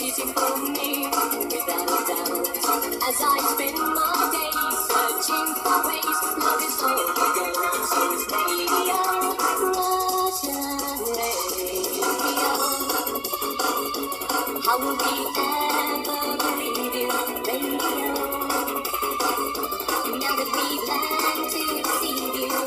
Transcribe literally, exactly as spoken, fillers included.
easy for me, without a doubt. As I spend my days searching for ways, love is all the girls. So it's radio, Russian radio. How will we ever believe you, radio? Now that we plan to deceive you,